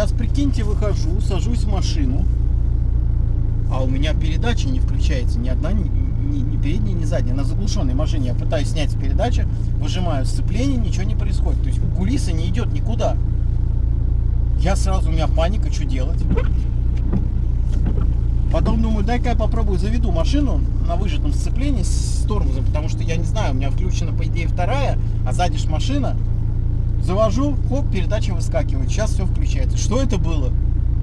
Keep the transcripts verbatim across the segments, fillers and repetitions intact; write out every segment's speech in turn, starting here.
Сейчас, прикиньте, выхожу, сажусь в машину, а у меня передача не включается, ни одна, ни, ни, ни передняя, ни задняя. На заглушенной машине я пытаюсь снять с передачи, выжимаю сцепление, ничего не происходит. То есть кулиса не идет никуда. Я сразу, у меня паника, что делать? Потом думаю, дай-ка я попробую заведу машину на выжатом сцеплении с тормозом, потому что я не знаю, у меня включена, по идее, вторая, а сзади ж машина. Завожу, хоп, передача выскакивает. Сейчас все включается. Что это было?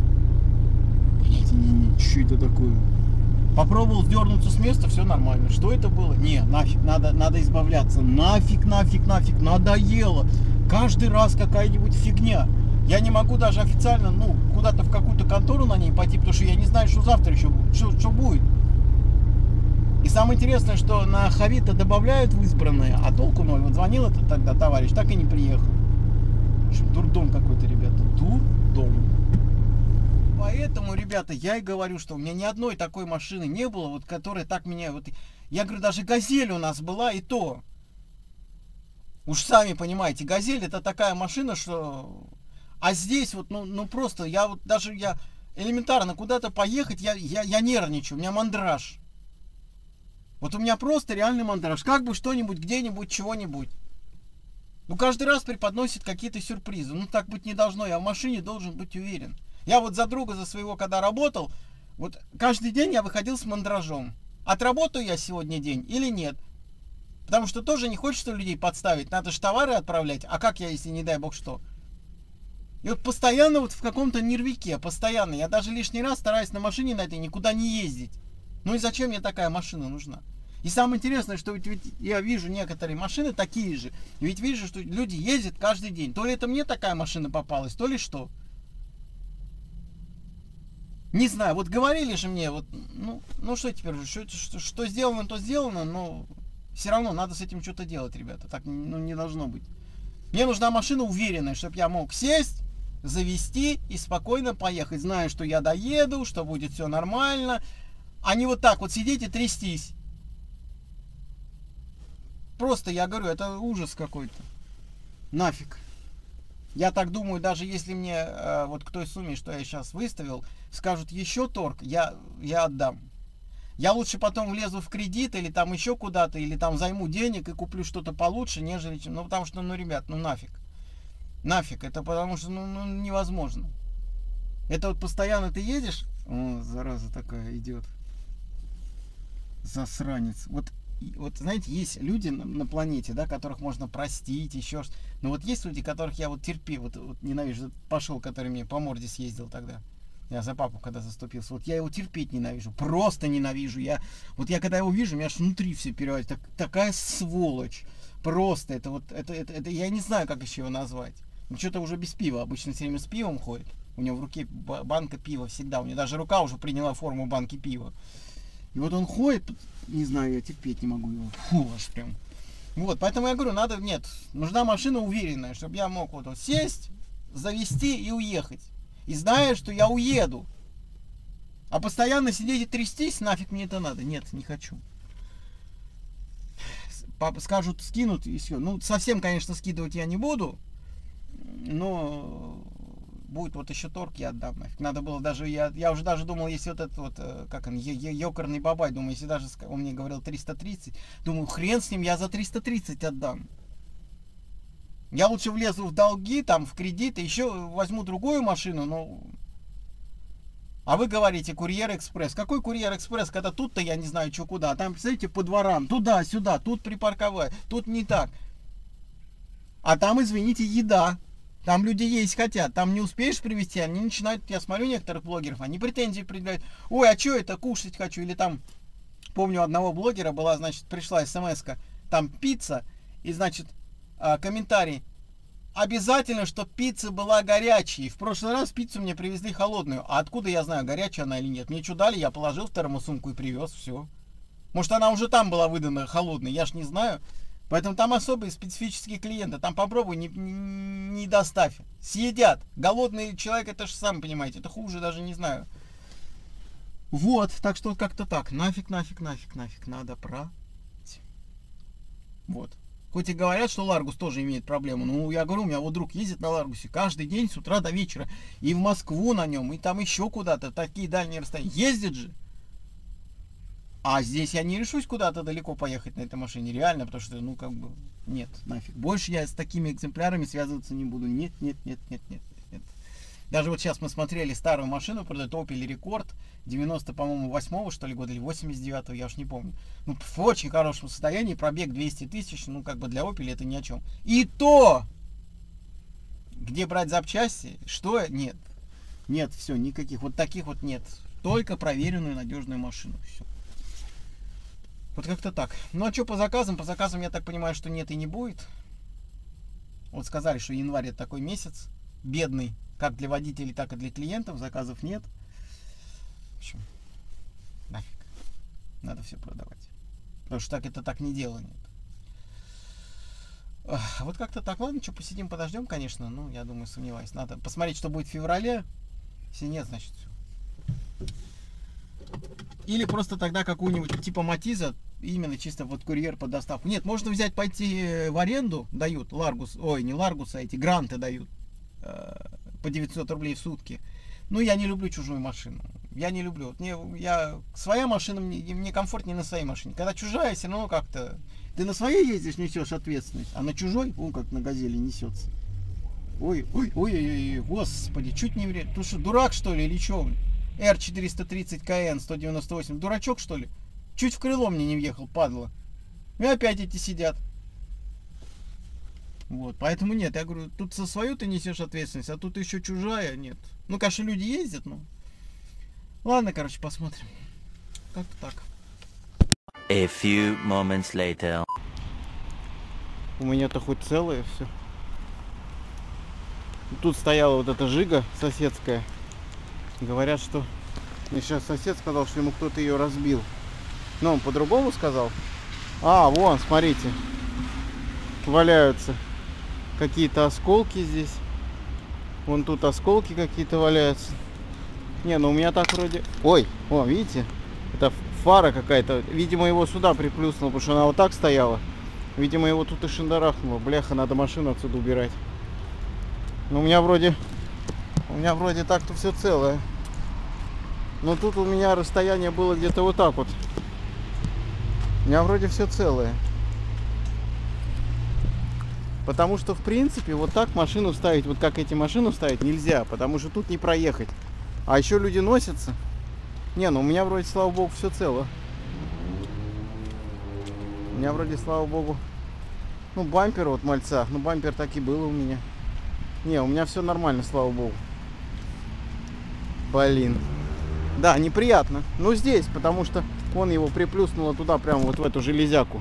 Что это такое? Попробовал сдернуться с места, все нормально. Что это было? Не, нафиг, надо, надо избавляться. Нафиг, нафиг, нафиг, надоело. Каждый раз какая-нибудь фигня. Я не могу даже официально, ну, куда-то в какую-то контору на ней пойти, потому что я не знаю, что завтра еще, что, что будет. И самое интересное, что на Хавито добавляют в избранное, а толку ноль. Вот звонил этот тогда товарищ, так и не приехал. В общем, дурдом какой-то, ребята, дурдом. Поэтому, ребята, я и говорю, что у меня ни одной такой машины не было, вот которая так меня... Вот, я говорю, даже «Газель» у нас была, и то. Уж сами понимаете, «Газель» это такая машина, что... А здесь вот, ну, ну просто, я вот даже, я элементарно куда-то поехать, я, я, я нервничаю, у меня мандраж. Вот у меня просто реальный мандраж. Как бы что-нибудь, где-нибудь, чего-нибудь. Ну, каждый раз преподносит какие-то сюрпризы. Ну, так быть не должно, я в машине должен быть уверен. Я вот за друга, за своего, когда работал, вот каждый день я выходил с мандражом. Отработаю я сегодня день или нет? Потому что тоже не хочется людей подставить. Надо же товары отправлять. А как я, если не дай бог что? И вот постоянно вот в каком-то нервике, постоянно. Я даже лишний раз стараюсь на машине на этой никуда не ездить. Ну и зачем мне такая машина нужна? И самое интересное, что ведь, ведь я вижу некоторые машины такие же. И ведь вижу, что люди ездят каждый день. То ли это мне такая машина попалась, то ли что. Не знаю, вот говорили же мне, вот, ну, ну что теперь, что, что, что сделано, то сделано, но все равно надо с этим что-то делать, ребята. Так ну, не должно быть. Мне нужна машина уверенная, чтобы я мог сесть, завести и спокойно поехать, зная, что я доеду, что будет все нормально, а не вот так вот сидеть и трястись. Просто, я говорю, это ужас какой-то. Нафиг. Я так думаю, даже если мне э, вот к той сумме, что я сейчас выставил, скажут еще торг, я, я отдам. Я лучше потом влезу в кредит или там еще куда-то, или там займу денег и куплю что-то получше, нежели чем... Ну, потому что, ну, ребят, ну нафиг. Нафиг. Это потому что, ну, ну невозможно. Это вот постоянно ты едешь... О, зараза такая идет. Засранец. Вот, вот знаете, есть люди на, на планете, да, которых можно простить, еще что-то. Но вот есть люди, которых я вот терпи, вот, вот ненавижу. Пошел, который мне по морде съездил тогда. Я за папу когда заступился. Вот я его терпеть ненавижу. Просто ненавижу. Я, вот я когда его вижу, меня аж внутри все переводит. Так, такая сволочь. Просто это вот, это, это, это, я не знаю, как еще его назвать. Ну, что-то уже без пива. Обычно все время с пивом ходит. У него в руке банка пива всегда. У него даже рука уже приняла форму банки пива. И вот он ходит, не знаю, я терпеть не могу его. Фу, аж прям. Вот, поэтому я говорю, надо, нет, нужна машина уверенная, чтобы я мог вот, вот сесть, завести и уехать. И зная, что я уеду. А постоянно сидеть и трястись, нафиг мне это надо. Нет, не хочу. Папа скажут, скинут и все. Ну, совсем, конечно, скидывать я не буду. Но будет вот еще торг, я отдам. Нафиг. Надо было даже, я, я уже даже думал, если вот этот вот, как он, ёкарный бабай, думаю, если даже он мне говорил триста тридцать, думаю, хрен с ним, я за триста тридцать отдам. Я лучше влезу в долги, там, в кредиты, еще возьму другую машину, но... А вы говорите, курьер-экспресс. Какой курьер-экспресс, когда тут-то я не знаю, что куда. Там, представляете, по дворам, туда-сюда, тут припарковать, тут не так. А там, извините, еда. Там люди есть хотят, там не успеешь привезти, они начинают, я смотрю некоторых блогеров, они претензии предъявляют. Ой, а что это, кушать хочу, или там, помню, одного блогера была, значит, пришла смс-ка, там пицца, и, значит, комментарий. Обязательно, чтобы пицца была горячей. В прошлый раз пиццу мне привезли холодную. А откуда я знаю, горячая она или нет? Мне что дали, я положил в термосумку и привез, все. Может, она уже там была выдана холодной, я ж не знаю. Поэтому там особые специфические клиенты. Там попробуй, не, не доставь. Съедят. Голодный человек, это же сами понимаете, это хуже даже не знаю. Вот, так что как-то так. Нафиг, нафиг, нафиг, нафиг. Надо брать. Вот. Хоть и говорят, что Ларгус тоже имеет проблему. Ну, я говорю, у меня вот друг ездит на Ларгусе каждый день с утра до вечера. И в Москву на нем, и там еще куда-то. Такие дальние расстояния. Ездит же. А здесь я не решусь куда-то далеко поехать на этой машине. Реально, потому что, ну, как бы, нет, нафиг. Больше я с такими экземплярами связываться не буду. Нет, нет, нет, нет, нет, нет. Даже вот сейчас мы смотрели старую машину, продает Opel Rekord девяносто, по-моему, восьмого, что ли, года, или восемьдесят девятого, я уж не помню. Ну, в очень хорошем состоянии, пробег двести тысяч, ну, как бы для Opel это ни о чем. И то, где брать запчасти, что? Нет. Нет, все, никаких, вот таких вот нет. Только проверенную надежную машину, все. Вот как-то так. Ну, а что по заказам? По заказам, я так понимаю, что нет и не будет. Вот сказали, что январь это такой месяц бедный, как для водителей, так и для клиентов. Заказов нет. В общем, нафиг. Надо все продавать. Потому что так это так не делают. Вот как-то так. Ладно, что, посидим, подождем, конечно. Ну, я думаю, сомневаюсь. Надо посмотреть, что будет в феврале. Если нет, значит все. Или просто тогда какую-нибудь типа Матиза, именно чисто вот курьер по доставку. Нет, можно взять, пойти в аренду, дают Ларгус, ой, не Ларгус, а эти гранты дают э, по девятьсот рублей в сутки. Ну, я не люблю чужую машину. Я не люблю. Мне, я, своя машина, мне, мне комфортнее на своей машине. Когда чужая, все равно как-то... Ты на своей ездишь, несешь ответственность, а на чужой, он как на газели несется. Ой, ой, ой, ой, ой, господи, чуть не вред. Ты что, дурак, что ли, или что? эр четыреста тридцать ка эн сто девяносто восемь. Дурачок, что ли? Чуть в крыло мне не въехал, падла. И опять эти сидят. Вот, поэтому нет, я говорю, тут со свою ты несешь ответственность, а тут еще чужая, нет. Ну, конечно, люди ездят, но... Ладно, короче, посмотрим. Как-то так. A few moments later. У меня-то хоть целое все. Тут стояла вот эта Жига соседская. Говорят, что... Мне сейчас сосед сказал, что ему кто-то ее разбил. Но он по-другому сказал. А, вон, смотрите. Валяются какие-то осколки здесь. Вон тут осколки какие-то валяются. Не, ну у меня так вроде... Ой, о, видите? Это фара какая-то. Видимо, его сюда приплюснуло, потому что она вот так стояла. Видимо, его тут и шандарахнуло. Бляха, надо машину отсюда убирать. Но у меня вроде... У меня вроде так-то все целое. Но тут у меня расстояние было где-то вот так вот. У меня вроде все целое. Потому что, в принципе, вот так машину ставить, вот как эти машину ставить, нельзя. Потому что тут не проехать. А еще люди носятся. Не, ну у меня вроде, слава богу, все цело. У меня вроде, слава богу, ну бампер вот мальца. Ну бампер так и было у меня. Не, у меня все нормально, слава богу. Блин. Да, неприятно. Ну здесь, потому что он его приплюснуло туда, прямо вот в эту железяку.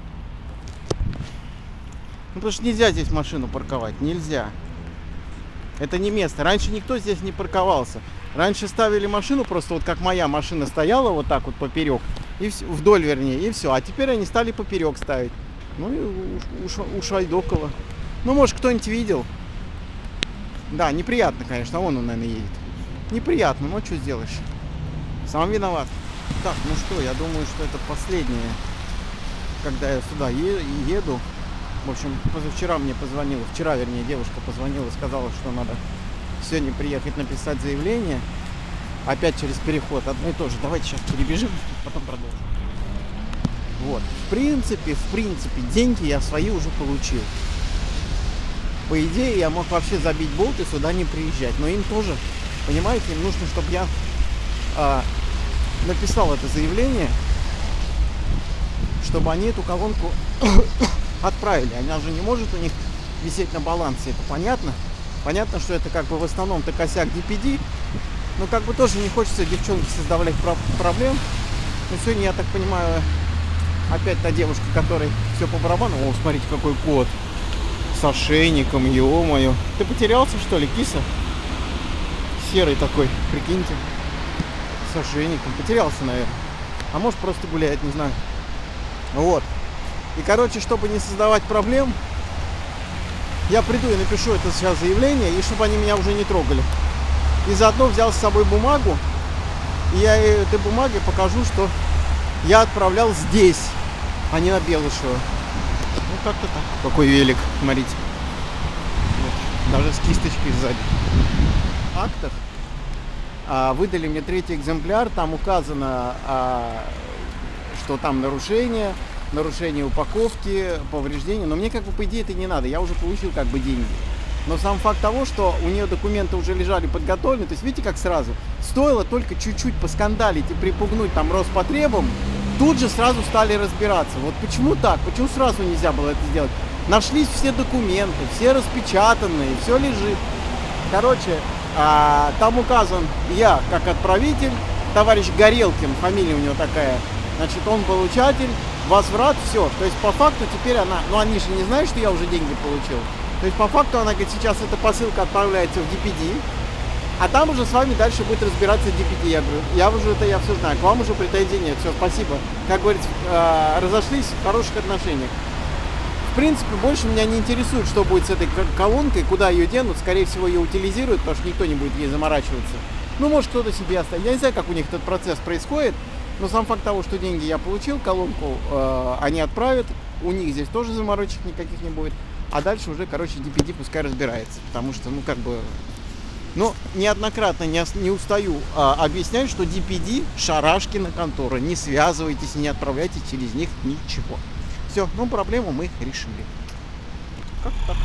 Ну потому что нельзя здесь машину парковать. Нельзя. Это не место. Раньше никто здесь не парковался. Раньше ставили машину просто вот как моя машина стояла вот так вот поперек. И все, вдоль вернее, и все. А теперь они стали поперек ставить. Ну и у, у, у Шайдокова. Ну может кто-нибудь видел. Да, неприятно, конечно. Вон он, наверное, едет. Неприятно, но что сделаешь? Сам виноват. Так, ну что, я думаю, что это последнее, когда я сюда еду. В общем, позавчера мне позвонила, вчера, вернее, девушка позвонила, сказала, что надо сегодня приехать написать заявление. Опять через переход, одно и то же. Давайте сейчас перебежим, потом продолжим. Вот, в принципе, в принципе, деньги я свои уже получил. По идее, я мог вообще забить болт и сюда не приезжать. Но им тоже, понимаете, им нужно, чтобы я а, написал это заявление, чтобы они эту колонку отправили. Она же не может у них висеть на балансе, это понятно. Понятно, что это как бы в основном-то косяк ди пи ди. Но как бы тоже не хочется девчонке создавать про проблем. Но сегодня, я так понимаю, опять та девушка, которой все по барабану. О, смотрите, какой кот. С ошейником, ё-моё. Ты потерялся, что ли, киса? Серый такой, прикиньте. С ошейником. Потерялся, наверное. А может, просто гуляет, не знаю. Вот. И, короче, чтобы не создавать проблем, я приду и напишу это сейчас заявление, и чтобы они меня уже не трогали. И заодно взял с собой бумагу, и я этой бумаге покажу, что я отправлял здесь, а не на Белышево. Ну, как-то так. Какой велик, смотрите. Вот. Даже с кисточкой сзади. Актах. А, выдали мне третий экземпляр. Там указано, а, что там нарушение, нарушение упаковки, повреждения. Но мне как бы по идее это не надо. Я уже получил как бы деньги. Но сам факт того, что у нее документы уже лежали подготовлены, то есть видите, как сразу, стоило только чуть-чуть поскандалить и припугнуть там Роспотребом, тут же сразу стали разбираться. Вот почему так? Почему сразу нельзя было это сделать? Нашлись все документы, все распечатанные, все лежит. Короче, а, там указан я как отправитель, товарищ Горелкин, фамилия у него такая, значит, он получатель, возврат, все. То есть по факту теперь она, ну они же не знают, что я уже деньги получил. То есть по факту она говорит, сейчас эта посылка отправляется в ди пи ди, а там уже с вами дальше будет разбираться ди пи ди. Я говорю, я уже это я все знаю, к вам уже претензий нет, все, спасибо. Как говорится, разошлись в хороших отношениях. В принципе, больше меня не интересует, что будет с этой колонкой, куда ее денут. Скорее всего, ее утилизируют, потому что никто не будет ей заморачиваться. Ну, может, кто-то себе оставит. Я не знаю, как у них этот процесс происходит, но сам факт того, что деньги я получил, колонку э, они отправят, у них здесь тоже заморочек никаких не будет. А дальше уже, короче, ди пи ди пускай разбирается, потому что, ну, как бы, ну, неоднократно не, не устаю а, объяснять, что ди пи ди шарашкина контора, не связывайтесь, не отправляйте через них ничего. Все, ну, проблему мы решили. Как так?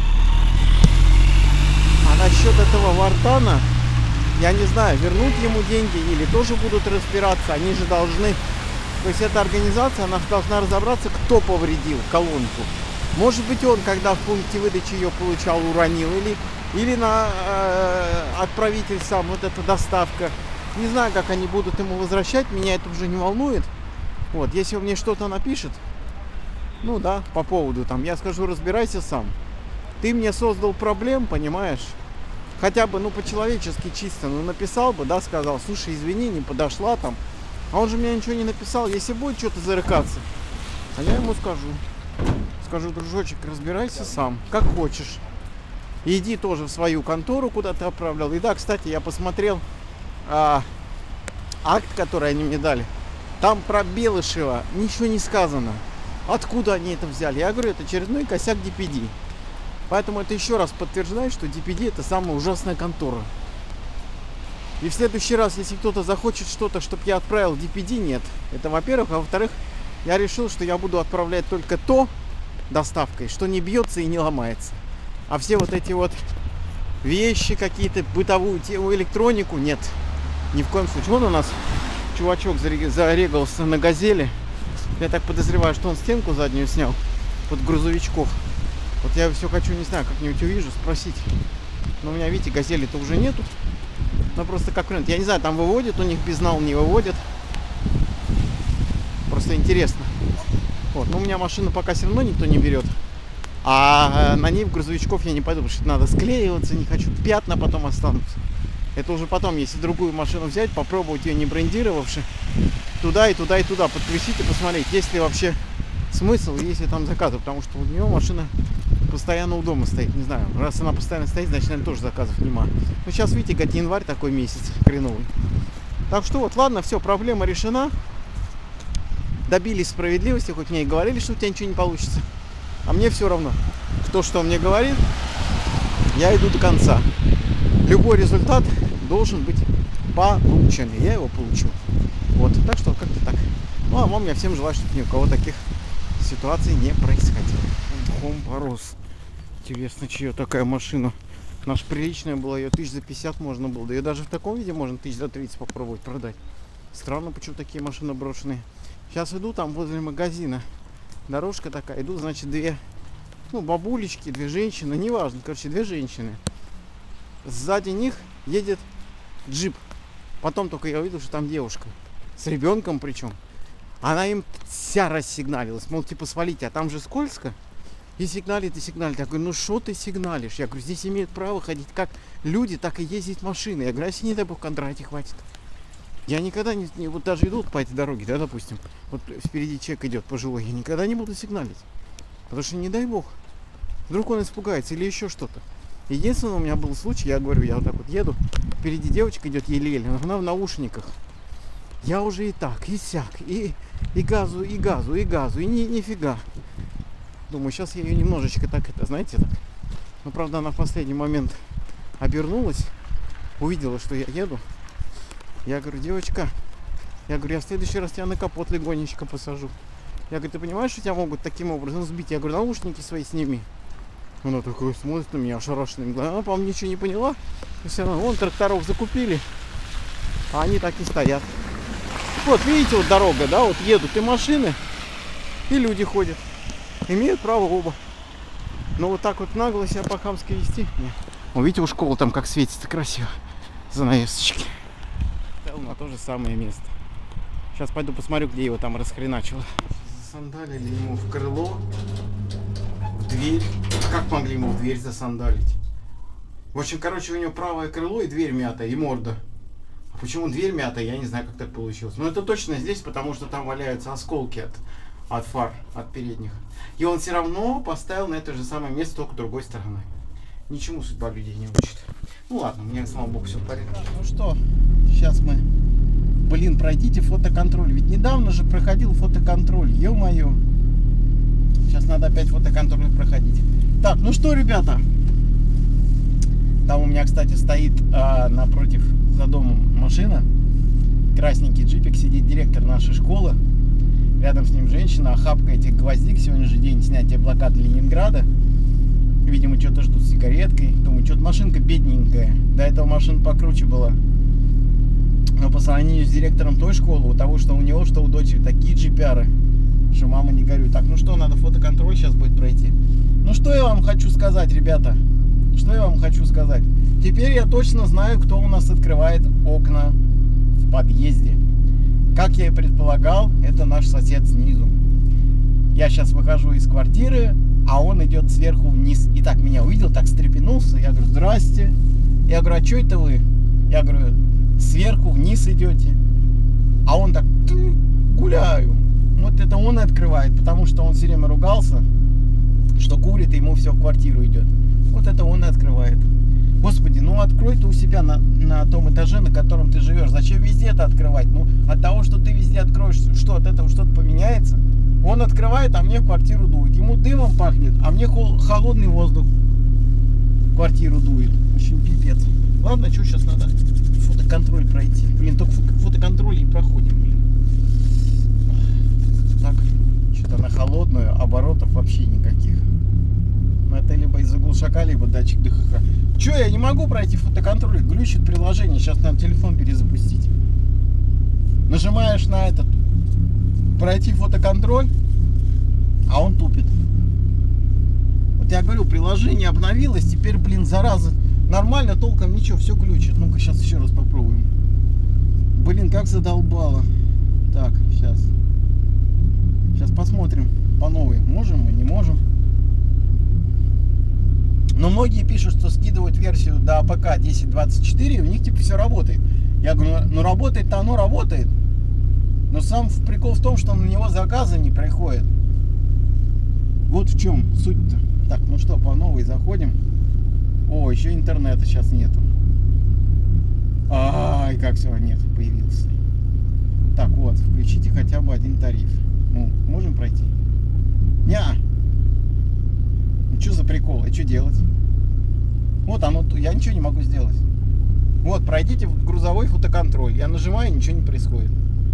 А насчет этого Вартана, я не знаю, вернуть ему деньги или тоже будут разбираться, они же должны, то есть эта организация, она должна разобраться, кто повредил колонку. Может быть, он, когда в пункте выдачи ее получал, уронил, или, или на э, отправитель сам, вот эта доставка. Не знаю, как они будут ему возвращать, меня это уже не волнует. Вот, если он мне что-то напишет, ну да, по поводу там, я скажу, разбирайся сам. Ты мне создал проблем, понимаешь? Хотя бы, ну, по-человечески чисто, ну, написал бы, да, сказал, слушай, извини, не подошла там. А он же мне ничего не написал, если будет что-то зарыкаться, а я ему скажу. Скажу, дружочек, разбирайся сам, как хочешь. Иди тоже в свою контору, куда ты отправлял. И да, кстати, я посмотрел а, акт, который они мне дали. Там про Белышева ничего не сказано. Откуда они это взяли? Я говорю, это очередной косяк ди пи ди. Поэтому это еще раз подтверждает, что ди пи ди это самая ужасная контора. И в следующий раз, если кто-то захочет что-то, чтобы я отправил ди пи ди, нет. Это во-первых. А во-вторых, я решил, что я буду отправлять только то, доставкой, что не бьется и не ломается. А все вот эти вот вещи какие-то, бытовую электронику, нет. Ни в коем случае. Вон у нас чувачок зарегался на газели. Я так подозреваю, что он стенку заднюю снял под грузовичков. Вот я все хочу, не знаю, как-нибудь увижу, спросить. Но у меня, видите, газели-то уже нету. Ну просто как вариант. Я не знаю, там выводят, у них безнал не выводят. Просто интересно. Вот, но у меня машину пока все равно никто не берет. А на ней в грузовичков я не пойду, потому что надо склеиваться, не хочу, пятна потом останутся. Это уже потом, если другую машину взять, попробовать ее не брендировавши, туда и туда и туда подключить и посмотреть, есть ли вообще смысл, если там заказы. Потому что у нее машина постоянно у дома стоит, не знаю. Раз она постоянно стоит, значит, наверное, тоже заказов нема. Ну, сейчас, видите, как январь такой месяц хреновый. Так что вот, ладно, все, проблема решена. Добились справедливости, хоть мне и говорили, что у тебя ничего не получится. А мне все равно, кто что мне говорит, я иду до конца. Любой результат должен быть получен. Я его получил. Вот, так что как-то так. Ну, а вам я всем желаю, чтобы ни у кого таких ситуаций не происходило. Хом порос. Интересно, чья такая машина. Наша приличная была, ее тысяч за пятьдесят можно было. Да ее даже в таком виде можно тысяч за тридцать попробовать продать. Странно, почему такие машины брошенные. Сейчас иду там возле магазина. Дорожка такая. Идут, значит, две, ну, бабулечки, две женщины. Неважно, короче, две женщины. Сзади них едет джип. Потом только я увидел, что там девушка. С ребенком причем. Она им вся рассигналилась. Мол, типа, свалите, а там же скользко. И сигналит, и сигналит. Я говорю, ну что ты сигналишь? Я говорю, здесь имеют право ходить как люди, так и ездить машины. Я говорю, а если не дай бог Кондрате хватит? Я никогда не, не вот даже иду по этой дороге, да, допустим, вот впереди человек идет пожилой, я никогда не буду сигналить. Потому что не дай бог. Вдруг он испугается или еще что-то. Единственное, у меня был случай, я говорю, я вот так вот еду, впереди девочка идет еле-еле, она в наушниках. Я уже и так, и сяк, и, и газу, и газу, и газу, и ни, нифига. Думаю, сейчас я ее немножечко так, это, знаете, так. Но, правда, она в последний момент обернулась, увидела, что я еду. Я говорю, девочка, я говорю, я в следующий раз тебя на капот легонечко посажу. Я говорю, ты понимаешь, что тебя могут таким образом сбить? Я говорю, наушники свои сними. Она такая смотрит на меня ошарашенными глазами. Она, по-моему, ничего не поняла. И все равно, вон тракторов закупили, а они так и стоят. Вот, видите, вот дорога, да, вот едут и машины, и люди ходят. Имеют право оба. Но вот так вот нагло себя по-хамски вести. Нет. Вон, видите, у школы там как светится красиво. Занавесочки. На то же самое место. Сейчас пойду посмотрю, где его там расхреначило. Засандалили ему в крыло, в дверь. Как могли ему в дверь засандалить? В общем, короче, у него правое крыло и дверь мятая, и морда. А почему дверь мятая, я не знаю, как так получилось. Но это точно здесь, потому что там валяются осколки от, от фар, от передних. И он все равно поставил на это же самое место, только другой стороной. Ничему судьба людей не учит. Ну ладно, у меня, слава богу, все в порядке. Ну что, сейчас мы... Блин, пройдите фотоконтроль. Ведь недавно же проходил фотоконтроль. Ё-моё. Сейчас надо опять фотоконтроль проходить. Так, ну что, ребята. Там у меня, кстати, стоит а, напротив за домом машина. Красненький джипик, сидит директор нашей школы. Рядом с ним женщина, охапка этих гвоздик. Сегодня же день снятия блокады Ленинграда. Видимо, что-то ждут с сигареткой. Думаю, что-то машинка бедненькая. До этого машина покруче была. Но по сравнению с директором той школы, у того, что у него, что у дочери, такие джипяры, что мама не горюй. Так, ну что, надо фотоконтроль сейчас будет пройти. Ну что я вам хочу сказать, ребята? Что я вам хочу сказать? Теперь я точно знаю, кто у нас открывает окна в подъезде. Как я и предполагал, это наш сосед снизу. Я сейчас выхожу из квартиры, а он идет сверху вниз. И так меня увидел, так встрепенулся. Я говорю, здрасте. Я говорю, а что это вы? Я говорю, сверху вниз идете. А он так, гуляю. Вот это он и открывает, потому что он все время ругался, что курит, и ему все в квартиру идет. Вот это он и открывает. Господи, ну открой ты у себя на, на том этаже, на котором ты живешь. Зачем везде это открывать? Ну, от того, что ты везде откроешь, что от этого что-то поменяется? Он открывает, а мне в квартиру дует. Ему дымом пахнет, а мне хол- холодный воздух в квартиру дует. Очень пипец. Ладно, что сейчас надо фотоконтроль пройти. Блин, только фотоконтроль и проходим, блин. Так, что-то на холодную, оборотов вообще никаких. Но это либо из-за глушака, либо датчик ДХХ. Че, я не могу пройти фотоконтроль? Глючит приложение. Сейчас надо телефон перезапустить. Нажимаешь на этот пройти фотоконтроль, а он тупит. Вот я говорю, приложение обновилось, теперь, блин, зараза, нормально, толком ничего, все глючит. Ну-ка, сейчас еще раз попробуем. Блин, как задолбало. Так, сейчас. Сейчас посмотрим по новой. Можем мы, не можем. Но многие пишут, что скидывают версию до АПК десять двадцать четыре, и у них типа все работает. Я говорю, ну работает-то оно работает. Но сам прикол в том, что на него заказы не приходят. Вот в чем суть-то. Так, ну что, по новой заходим. О, еще интернета сейчас нету. Ай, как все, нет, появился. Так, вот, включите хотя бы один тариф. Ну, можем пройти? Неа. Ну, что за прикол? И что делать? Вот оно, я ничего не могу сделать. Вот, пройдите в грузовой фотоконтроль. Я нажимаю, ничего не происходит.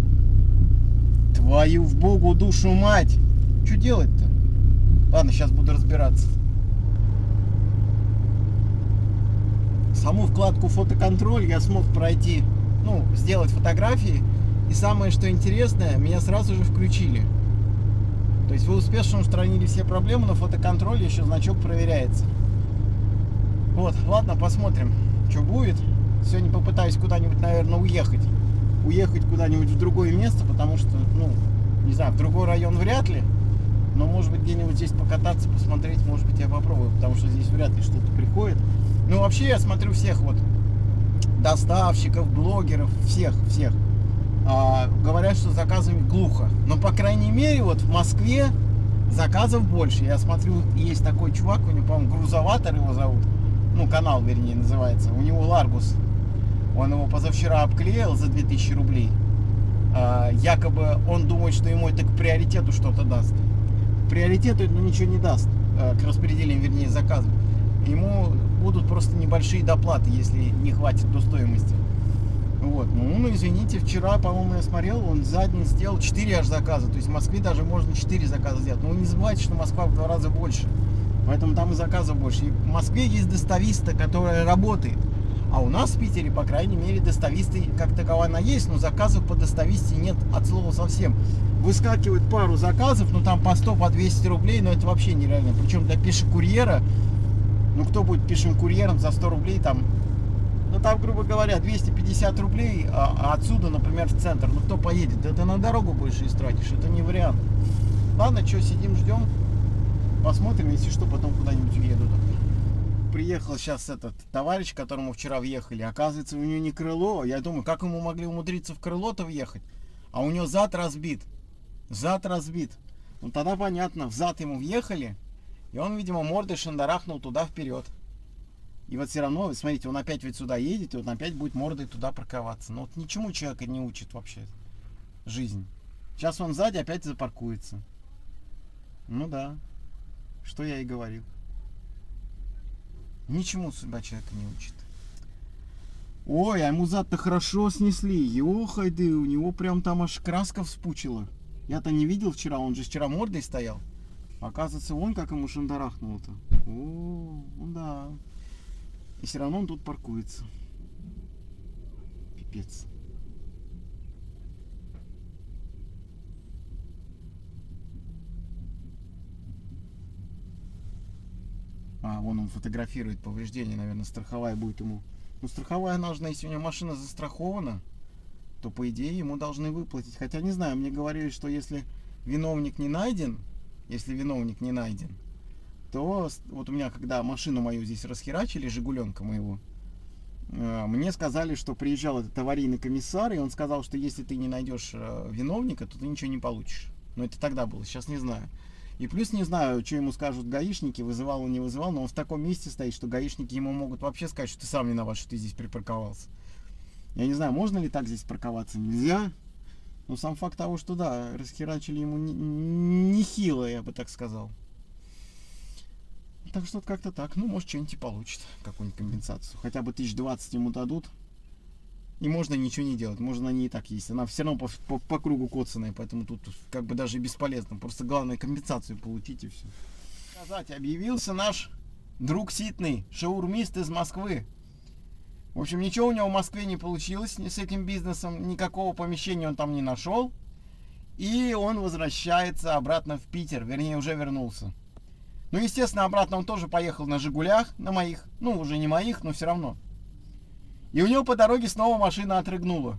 Твою в богу душу мать! Что делать-то? Ладно, сейчас буду разбираться. Саму вкладку фотоконтроль я смог пройти, ну, сделать фотографии. И самое, что интересное, меня сразу же включили. То есть вы успешно устранили все проблемы, на фотоконтроле еще значок проверяется. Вот, ладно, посмотрим, что будет. Сегодня попытаюсь куда-нибудь, наверное, уехать. Уехать куда-нибудь в другое место, потому что, ну, не знаю, в другой район вряд ли. Но, может быть, где-нибудь здесь покататься, посмотреть, может быть, я попробую, потому что здесь вряд ли что-то приходит. Ну, вообще, я смотрю всех вот доставщиков, блогеров, всех, всех. А, говорят, что заказами глухо. Но, по крайней мере, вот в Москве заказов больше. Я смотрю, есть такой чувак, у него, по-моему, Грузоватор его зовут. Ну, канал, вернее, называется. У него Ларгус. Он его позавчера обклеил за две тысячи рублей. А, якобы он думает, что ему это к приоритету что-то даст. приоритету это ничего не даст, к распределению, вернее, заказов. Ему будут просто небольшие доплаты, если не хватит до стоимости. Вот. Ну, ну, извините, вчера, по-моему, я смотрел, он за день сделал четыре аж заказа. То есть в Москве даже можно четыре заказа сделать. Но вы не забывайте, что Москва в два раза больше. Поэтому там и заказов больше. И в Москве есть достависта, которая работает. А у нас в Питере, по крайней мере, достависты как таковая она есть, но заказов по достависте нет от слова совсем. Выскакивает пару заказов, ну там по сто, по двести рублей, но это вообще нереально. Причем для пешекурьера, ну кто будет пешекурьером за сто рублей там, ну там, грубо говоря, двести пятьдесят рублей, а, а отсюда, например, в центр, ну кто поедет? Это на дорогу больше истратишь, это не вариант. Ладно, что, сидим, ждем, посмотрим, если что, потом куда-нибудь уеду. Приехал сейчас этот товарищ, к которому вчера въехали, оказывается, у него не крыло. Я думаю, как ему могли умудриться в крыло-то въехать? А у него зад разбит. Зад разбит. Ну тогда понятно, в зад ему въехали, и он, видимо, мордой шандарахнул туда вперед. И вот все равно, смотрите, он опять ведь сюда едет, и он опять будет мордой туда парковаться. Но вот ничему человека не учит вообще жизнь. Сейчас он сзади опять запаркуется. Ну да, что я и говорил. Ничему судьба человека не учит. Ой, а ему зад-то хорошо снесли. Ёхай ты, у него прям там аж краска вспучила. Я-то не видел вчера, он же вчера мордой стоял. Оказывается, вон как ему шандарахнуло-то. О, ну да. И все равно он тут паркуется. Пипец. А, вон он фотографирует повреждения, наверное, страховая будет ему. Ну, страховая нужна, если у него машина застрахована, то, по идее, ему должны выплатить. Хотя, не знаю, мне говорили, что если виновник не найден, если виновник не найден, то вот у меня, когда машину мою здесь расхерачили, Жигуленка моего, мне сказали, что приезжал этот аварийный комиссар, и он сказал, что если ты не найдешь виновника, то ты ничего не получишь. Но это тогда было, сейчас не знаю. И плюс не знаю, что ему скажут гаишники, вызывал он, не вызывал, но он в таком месте стоит, что гаишники ему могут вообще сказать, что ты сам виноват, что ты здесь припарковался. Я не знаю, можно ли так здесь парковаться, нельзя. Но сам факт того, что да, расхерачили ему нехило, я бы так сказал. Так что как-то так, ну может что-нибудь и получит, какую-нибудь компенсацию. Хотя бы тысяч двадцать ему дадут. И можно ничего не делать, можно на ней и так есть. Она все равно по, по, по кругу коцаная, поэтому тут как бы даже бесполезно. Просто главное компенсацию получить и все. Сказать, объявился наш друг Ситный, шаурмист из Москвы. В общем, ничего у него в Москве не получилось с этим бизнесом, никакого помещения он там не нашел. И он возвращается обратно в Питер, вернее уже вернулся. Ну, естественно, обратно он тоже поехал на Жигулях, на моих, ну уже не моих, но все равно. И у него по дороге снова машина отрыгнула.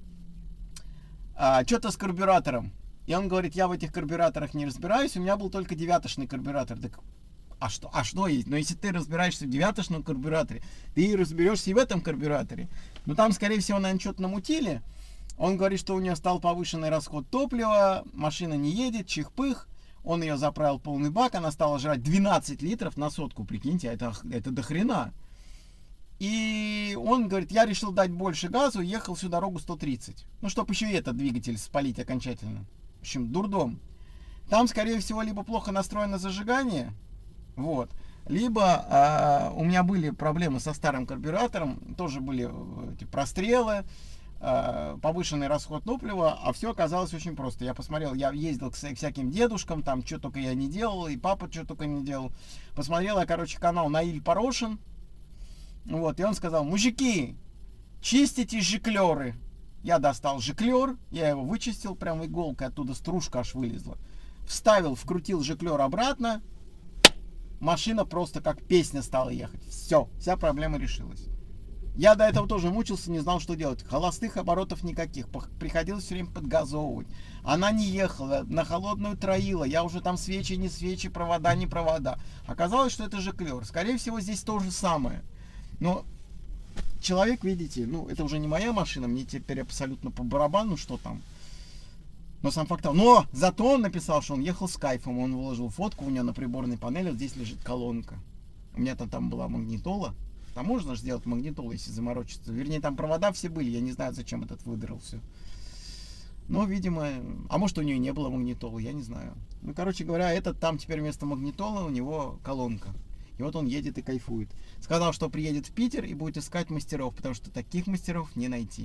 А, что-то с карбюратором. И он говорит, я в этих карбюраторах не разбираюсь, у меня был только девяточный карбюратор. Так, а что, а что есть? Но если ты разбираешься в девяточном карбюраторе, ты разберешься и в этом карбюраторе. Но там, скорее всего, наверное, что-то намутили. Он говорит, что у нее стал повышенный расход топлива, машина не едет, чих-пых. Он ее заправил в полный бак, она стала жрать двенадцать литров на сотку, прикиньте, это, это до хрена. И он говорит, я решил дать больше газу, ехал всю дорогу сто тридцать. Ну, чтобы еще и этот двигатель спалить окончательно. В общем, дурдом. Там, скорее всего, либо плохо настроено зажигание, вот, либо э, у меня были проблемы со старым карбюратором, тоже были эти прострелы, э, повышенный расход топлива, а все оказалось очень просто. Я посмотрел, я ездил к всяким дедушкам, там что только я не делал, и папа что только не делал. Посмотрел я, короче, канал Наиль Порошин. Вот, и он сказал, мужики, чистите жиклеры. Я достал жиклер, я его вычистил, прям иголкой, оттуда стружка аж вылезла. Вставил, вкрутил жиклер обратно. Машина просто как песня стала ехать. Все, вся проблема решилась. Я до этого тоже мучился, не знал, что делать. Холостых оборотов никаких, приходилось все время подгазовывать. Она не ехала, на холодную троила. Я уже там свечи, не свечи, провода, не провода. Оказалось, что это жиклер. Скорее всего, здесь то же самое. Но человек, видите, ну это уже не моя машина, мне теперь абсолютно по барабану, что там. Но сам факт. Но зато он написал, что он ехал с кайфом, он выложил фотку, у него на приборной панели вот здесь лежит колонка. У меня там, там была магнитола. Там можно же сделать магнитолу, если заморочиться. Вернее, там провода все были, я не знаю, зачем этот выдрал все. Но, видимо, а может у нее не было магнитолы, я не знаю. Ну, короче говоря, этот там теперь вместо магнитолы у него колонка. И вот он едет и кайфует. Сказал, что приедет в Питер и будет искать мастеров, потому что таких мастеров не найти.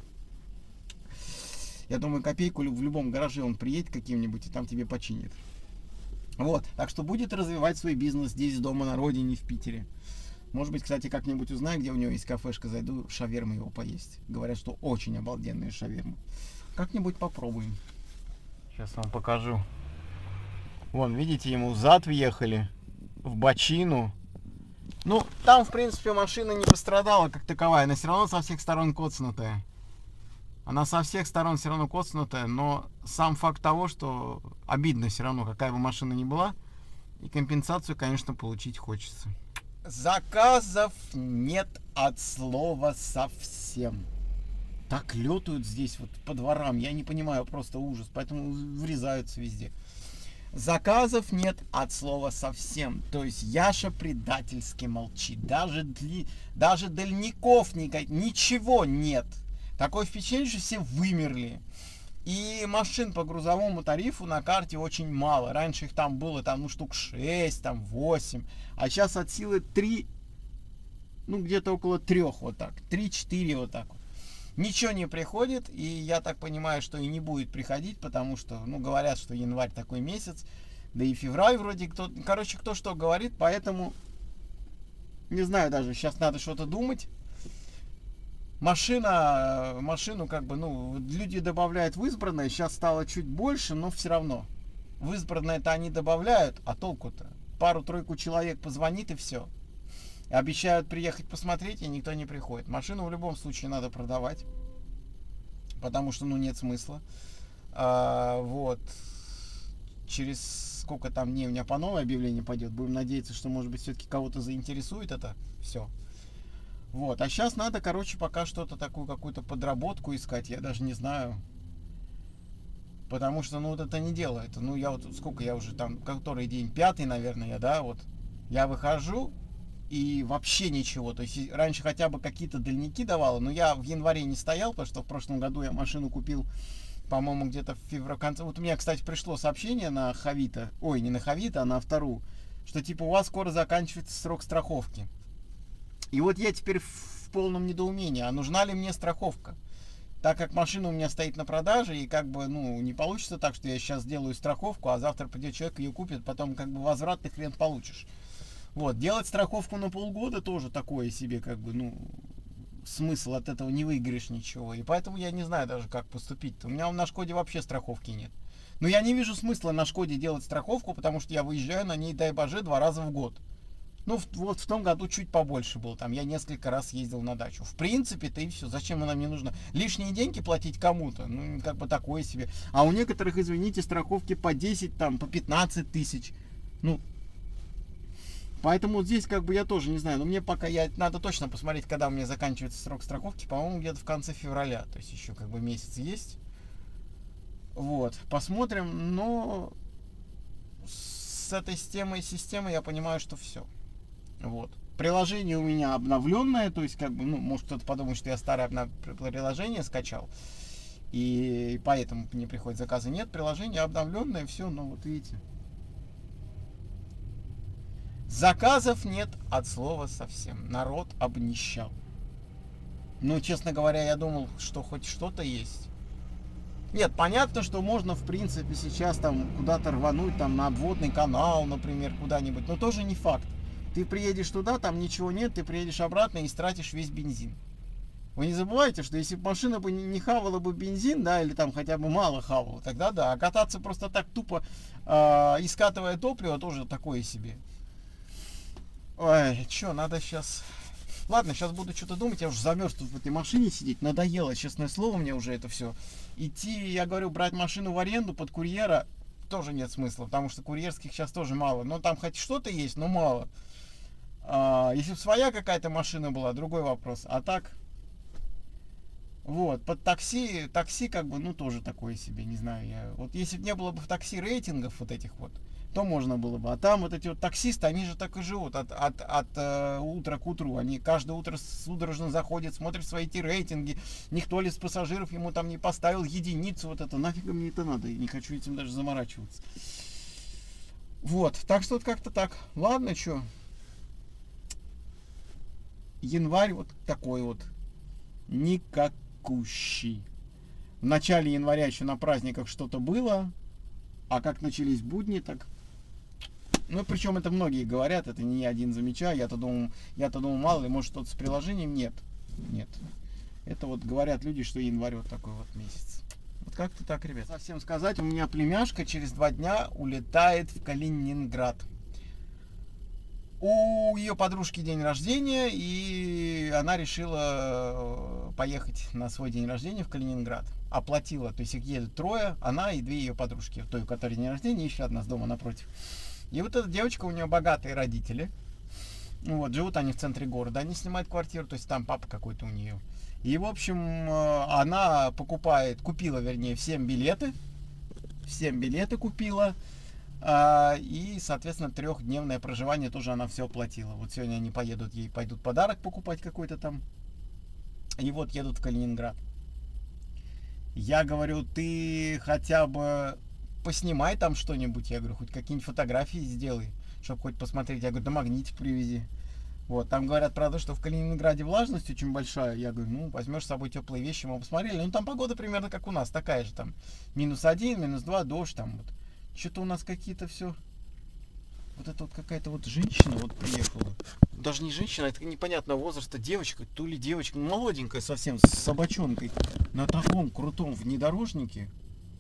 Я думаю, копейку в любом гараже он приедет каким-нибудь и там тебе починит. Вот, так что будет развивать свой бизнес здесь, дома, на родине, в Питере. Может быть, кстати, как-нибудь узнаю, где у него есть кафешка, зайду шавермы его поесть. Говорят, что очень обалденные шавермы. Как-нибудь попробуем. Сейчас вам покажу. Вон, видите, ему зад въехали в бочину. Ну, там, в принципе, машина не пострадала как таковая. Она все равно со всех сторон коцнутая. Она со всех сторон все равно коцнутая, но сам факт того, что обидно все равно, какая бы машина ни была, и компенсацию, конечно, получить хочется. Заказов нет от слова совсем. Так летают здесь вот по дворам, я не понимаю, просто ужас, поэтому врезаются везде. Заказов нет от слова совсем. То есть Яша предательски молчит. Даже, дли, даже дальников никак, ничего нет. Такое впечатление, что все вымерли. И машин по грузовому тарифу на карте очень мало. Раньше их там было там, ну, штук шесть, там восемь. А сейчас от силы три, ну где-то около трех вот так. три-четыре вот так вот. Ничего не приходит, и я так понимаю, что и не будет приходить, потому что, ну, говорят, что январь такой месяц, да и февраль вроде кто, короче, кто что говорит, поэтому, не знаю даже, сейчас надо что-то думать. Машина, машину как бы, ну, люди добавляют в избранное, сейчас стало чуть больше, но все равно. В избранное-то они добавляют, а толку-то? Пару-тройку человек позвонит и все. Обещают приехать посмотреть, и никто не приходит. Машину в любом случае надо продавать, потому что, ну, нет смысла. А, вот. Через сколько там дней у меня по новое объявление пойдет. Будем надеяться, что, может быть, все-таки кого-то заинтересует это все. Вот. А сейчас надо, короче, пока что-то такую, какую-то подработку искать. Я даже не знаю. Потому что, ну, вот это не делает. Ну, я вот, сколько я уже там, который день? Пятый, наверное, я, да, вот. Я выхожу, и вообще ничего. То есть раньше хотя бы какие-то дальники давало, но я в январе не стоял, потому что в прошлом году я машину купил, по-моему, где-то в феврале. Конце. Вот у меня, кстати, пришло сообщение на Хавито, ой, не на Хавито, а на Автору, что типа у вас скоро заканчивается срок страховки. И вот я теперь в полном недоумении, а нужна ли мне страховка? Так как машина у меня стоит на продаже, и как бы, ну, не получится так, что я сейчас сделаю страховку, а завтра придет человек, ее купит, потом как бы возврат ты хрен получишь. Вот, делать страховку на полгода тоже такое себе, как бы, ну, смысл от этого не выиграешь ничего. И поэтому я не знаю даже, как поступить-то. У меня на Шкоде вообще страховки нет. Но я не вижу смысла на Шкоде делать страховку, потому что я выезжаю на ней, дай боже, два раза в год. Ну, в, вот в том году чуть побольше было. Там я несколько раз ездил на дачу. В принципе-то и все. Зачем она мне нужна? Лишние деньги платить кому-то? Ну, как бы такое себе. А у некоторых, извините, страховки по десять, там, по пятнадцать тысяч. Ну, поэтому вот здесь как бы я тоже не знаю. Но мне пока я надо точно посмотреть, когда у меня заканчивается срок страховки. По-моему, где-то в конце февраля. То есть еще как бы месяц есть. Вот. Посмотрим. Но с этой системой, системой я понимаю, что все. Вот. Приложение у меня обновленное, то есть, как бы, ну, может кто-то подумает, что я старое обнов... приложение скачал, и поэтому не приходят заказы. Нет, приложение обновленное, все, ну вот видите. Заказов нет от слова совсем. Народ обнищал. Ну, честно говоря, я думал, что хоть что-то есть. Нет, понятно, что можно, в принципе, сейчас там куда-то рвануть, там на обводный канал, например, куда-нибудь, но тоже не факт. Ты приедешь туда, там ничего нет, ты приедешь обратно и истратишь весь бензин. Вы не забывайте, что если бы машина бы не хавала бы бензин, да, или там хотя бы мало хавала, тогда да. А кататься просто так тупо, э, искатывая топливо, тоже такое себе. Ой, что, надо сейчас... Ладно, сейчас буду что-то думать, я уже замерз тут в этой машине сидеть, надоело, честное слово, мне уже это все. Идти, я говорю, брать машину в аренду под курьера тоже нет смысла, потому что курьерских сейчас тоже мало. Но там хоть что-то есть, но мало. А, если бы своя какая-то машина была, другой вопрос. А так, вот, под такси, такси как бы, ну, тоже такое себе, не знаю. Я, вот если бы не было бы в такси рейтингов вот этих вот, то можно было бы. А там вот эти вот таксисты, они же так и живут от, от, от э, утра к утру. Они каждое утро судорожно заходят, смотрят свои эти рейтинги. Никто ли из пассажиров ему там не поставил единицу. Вот это нафиг мне это надо. Я не хочу этим даже заморачиваться. Вот, так что вот как-то так. Ладно, что. Январь вот такой вот. Никакущий. В начале января еще на праздниках что-то было. А как начались будни, так... Ну, причем это многие говорят, это не я один замечаю. Я-то думал, я-то думал, мало ли, может, что-то с приложением. Нет. Нет. Это вот говорят люди, что январь вот такой вот месяц. Вот как-то так, ребят. Совсем сказать, у меня племяшка через два дня улетает в Калининград. У ее подружки день рождения, и она решила поехать на свой день рождения в Калининград. Оплатила, то есть их едут трое, она и две ее подружки. Той, у которой день рождения, еще одна с дома напротив. И вот эта девочка, у нее богатые родители. Вот, живут они в центре города, они снимают квартиру, то есть там папа какой-то у нее. И, в общем, она покупает, купила, вернее, всем билеты. Всем билеты купила. И, соответственно, трехдневное проживание тоже она все оплатила. Вот сегодня они поедут, ей пойдут подарок покупать какой-то там. И вот едут в Калининград. Я говорю, ты хотя бы поснимай там что-нибудь. Я говорю, хоть какие-нибудь фотографии сделай, чтобы хоть посмотреть. Я говорю, да магнитик привези. Вот, там говорят, правда, что в Калининграде влажность очень большая. Я говорю, ну, возьмешь с собой теплые вещи, мы посмотрели. Ну, там погода примерно как у нас, такая же там. минус один, минус два, дождь там вот. Что-то у нас какие-то все... Вот это вот какая-то вот женщина вот приехала. Даже не женщина, это непонятного возраста девочка, то ли девочка, молоденькая совсем, с собачонкой. На таком крутом внедорожнике.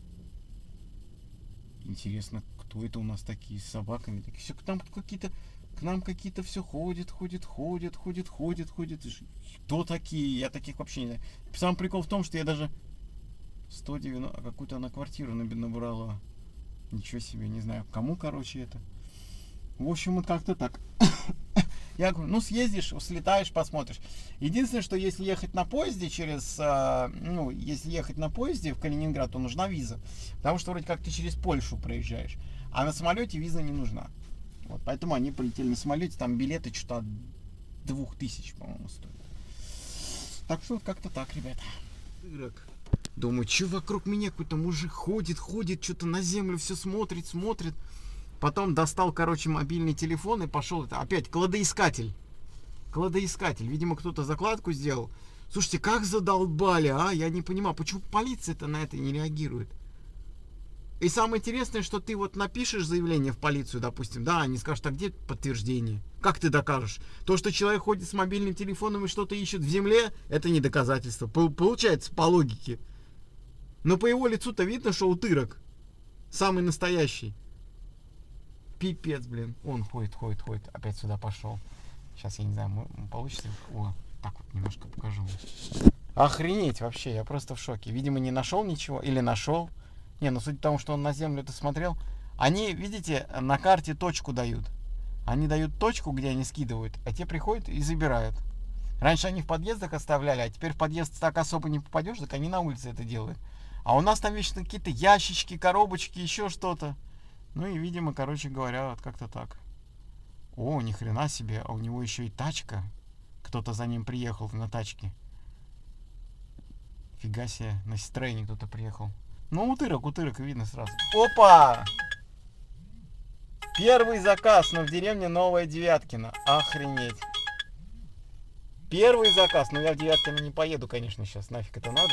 Интересно, кто это у нас такие с собаками? Так, все, к нам какие-то... К нам какие-то все ходят, ходят, ходят, ходят, ходят, ходят. Кто такие? Я таких вообще не знаю. Сам прикол в том, что я даже сто девяносто... А какую-то она квартиру набрала. Ничего себе, не знаю, кому, короче, это. В общем, вот как-то так. Я говорю, ну съездишь, слетаешь, посмотришь. Единственное, что если ехать на поезде через, ну, если ехать на поезде в Калининград, то нужна виза. Потому что вроде как ты через Польшу проезжаешь. А на самолете виза не нужна. Вот, поэтому они полетели на самолете, там билеты что-то от двух тысяч, по-моему, стоят. Так что как-то так, ребята. Думаю, что вокруг меня какой-то мужик ходит, ходит, что-то на землю все смотрит, смотрит. Потом достал, короче, мобильный телефон и пошел. Это опять кладоискатель. Кладоискатель. Видимо, кто-то закладку сделал. Слушайте, как задолбали, а? Я не понимаю, почему полиция-то на это не реагирует. И самое интересное, что ты вот напишешь заявление в полицию, допустим, да, они скажут, а где подтверждение? Как ты докажешь? То, что человек ходит с мобильным телефоном и что-то ищет в земле, это не доказательство. Получается, по логике. Но по его лицу-то видно, что утырок. Самый настоящий. Пипец, блин. Он ходит, ходит, ходит. Опять сюда пошел. Сейчас, я не знаю, получится. О, так вот немножко покажу. Охренеть вообще, я просто в шоке. Видимо, не нашел ничего. Или нашел. Не, ну суть в том, что он на землю это смотрел. Они, видите, на карте точку дают. Они дают точку, где они скидывают, а те приходят и забирают. Раньше они в подъездах оставляли, а теперь в подъезд так особо не попадешь, так они на улице это делают. А у нас там вечно какие-то ящички, коробочки, еще что-то. Ну и, видимо, короче говоря, вот как-то так. О, ни хрена себе, а у него еще и тачка. Кто-то за ним приехал на тачке. Фига себе, на Ситроене кто-то приехал. Ну, утырок, утырок, видно сразу. Опа! Первый заказ, но в деревне Новая Девяткино. Охренеть. Первый заказ, но я в Девяткино не поеду, конечно, сейчас. Нафиг это надо.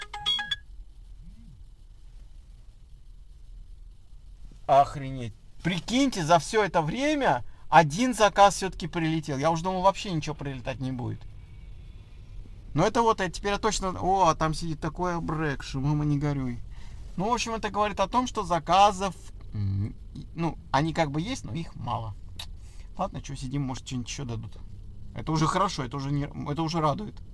Охренеть. Прикиньте, за все это время один заказ все-таки прилетел. Я уже думал, вообще ничего прилетать не будет. Но это вот, теперь я точно... О, там сидит такой обрек, что мама не горюй. Ну, в общем, это говорит о том, что заказов, ну, они как бы есть, но их мало. Ладно, что, сидим, может, что-нибудь еще дадут. Это уже хорошо, это уже, не, это уже радует.